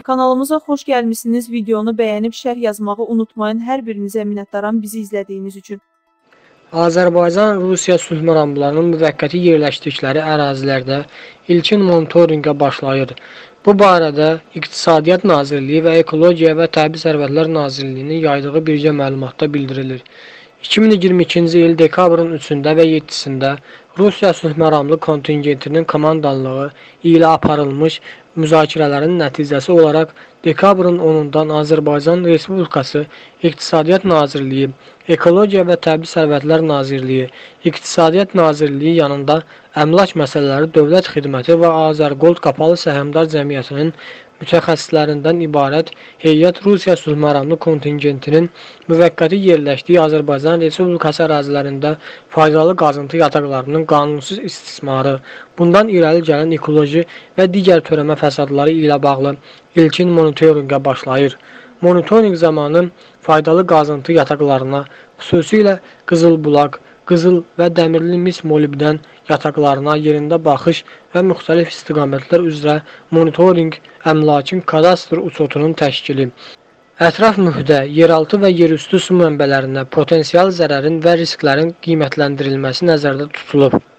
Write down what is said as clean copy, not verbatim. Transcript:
Kanalımıza xoş gəlmişsiniz. Videonu bəyənib şərh yazmağı unutmayın. Hər birinizə minnətdaram bizi izlədiyiniz üçün. Azərbaycan-Rusiya sülh məramlarının müvəqqəti yerləşdikləri ərazilərdə ilkin monitorinqə başlayır. Bu barədə İqtisadiyyat Nazirliyi və Ekologiya və Təbii Sərvətlər Nazirliyinin yaydığı birgə məlumatda bildirilir. 2022-ci il dekabrın 3-də və 7-sində Rusiya sülh məramlı kontingentinin komandanlığı ilə aparılmış müzakirələrin nəticəsi olaraq dekabrın 10-dan Azərbaycan Respublikası İqtisadiyyat Nazirliyi, Ekologiya və Təbii Sərvətlər Nazirliyi, İqtisadiyyat Nazirliyi yanında Əmlak Məsələləri Dövlət Xidməti və Azərgold Qapalı Səhmdar Cəmiyyətinin mütəxəssislərindən ibarət heyət Rusiya sülh məramlı kontingentinin müvəqqəti yerləşdiyi Azərbaycan Respublikası ərazilərində faydalı qazıntı yataqlarının qanunsuz istismarı, bundan irəli gələn ekoloji və digər törəmə fəsadları ilə bağlı ilkin monitorinqə başlayır. Monitorinq zamanı faydalı qazıntı yataqlarına, xüsusilə Qızılbulaq, Qızıl və Dəmirli mis molibdən yataqlarına yerində baxış və müxtəlif istiqamətlər üzrə monitorinq, əmlakın kadastr uçotunun təşkili, ətraf mühitə, yeraltı və yerüstü su mənbələrinə potensial zərərin və risklərin qiymətləndirilməsi nəzərdə tutulub.